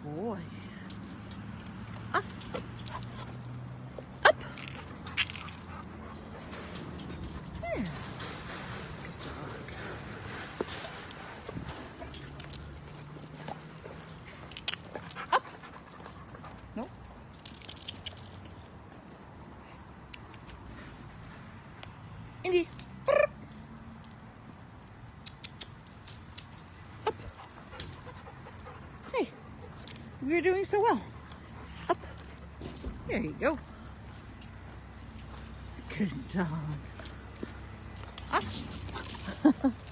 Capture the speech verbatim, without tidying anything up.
boy. Up. Up. Yeah. Good dog. Up. Nope. Indy. Up. Hey, you're doing so well. Up. There you go. Good dog. Up.